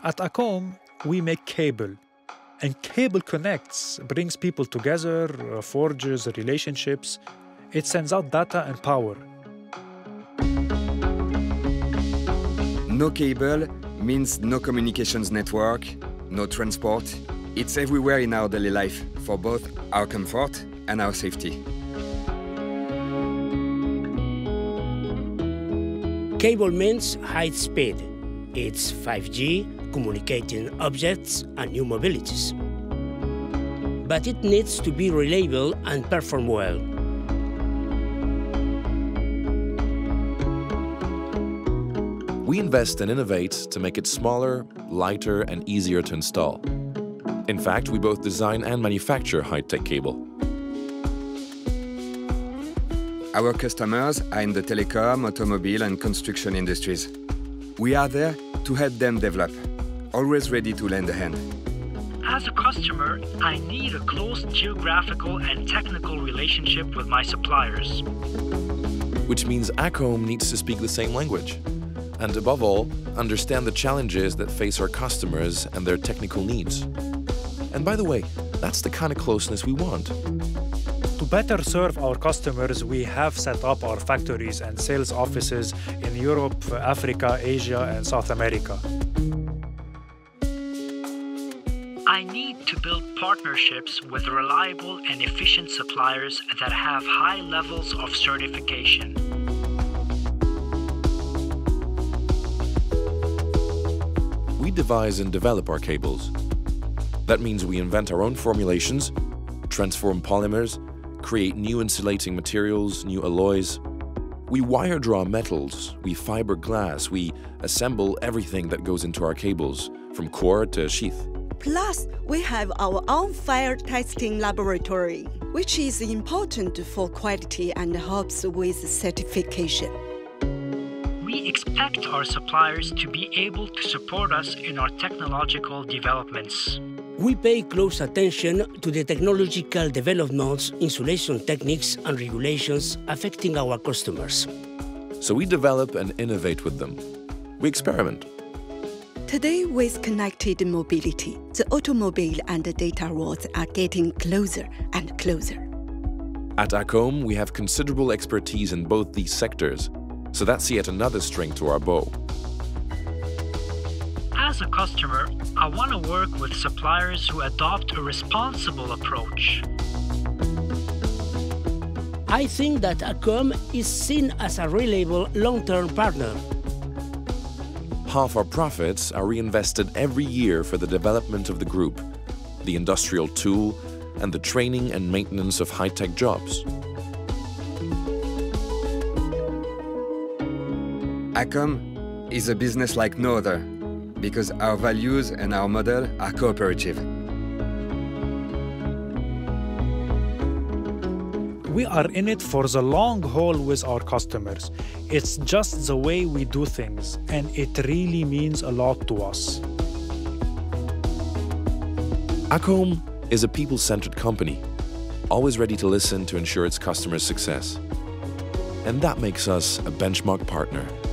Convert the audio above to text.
At ACOM, we make cable. And cable connects, brings people together, forges relationships. It sends out data and power. No cable means no communications network, no transport. It's everywhere in our daily life for both our comfort and our safety. Cable means high speed. It's 5G, communicating objects and new mobilities. But it needs to be reliable and perform well. We invest and innovate to make it smaller, lighter, and easier to install. In fact, we both design and manufacture high-tech cable. Our customers are in the telecom, automobile, and construction industries. We are there to help them develop, always ready to lend a hand. As a customer, I need a close geographical and technical relationship with my suppliers. Which means ACOM needs to speak the same language. And above all, understand the challenges that face our customers and their technical needs. And by the way, that's the kind of closeness we want. To better serve our customers, we have set up our factories and sales offices in Europe, Africa, Asia, and South America. I need to build partnerships with reliable and efficient suppliers that have high levels of certification. We devise and develop our cables. That means we invent our own formulations, transform polymers, create new insulating materials, new alloys. We wire draw metals, we fiber glass, we assemble everything that goes into our cables, from core to sheath. Plus, we have our own fire testing laboratory, which is important for quality and helps with certification. We expect our suppliers to be able to support us in our technological developments. We pay close attention to the technological developments, insulation techniques and regulations affecting our customers. So we develop and innovate with them. We experiment. Today, with connected mobility, the automobile and the data worlds are getting closer and closer. At ACOM, we have considerable expertise in both these sectors, so that's yet another string to our bow. As a customer, I want to work with suppliers who adopt a responsible approach. I think that ACOM is seen as a reliable long-term partner. Half our profits are reinvested every year for the development of the group, the industrial tool, and the training and maintenance of high-tech jobs. ACOM is a business like no other, because our values and our model are cooperative. We are in it for the long haul with our customers. It's just the way we do things, and it really means a lot to us. ACOM is a people-centered company, always ready to listen to ensure its customers' success. And that makes us a benchmark partner.